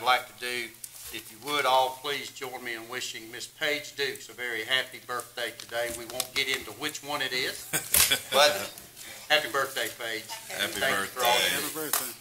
I'd like to do, if you would all please join me in wishing Miss Paige Dukes a very happy birthday today. We won't get into which one it is, but happy birthday, Paige. Happy Thank birthday. You for all Happy birthday.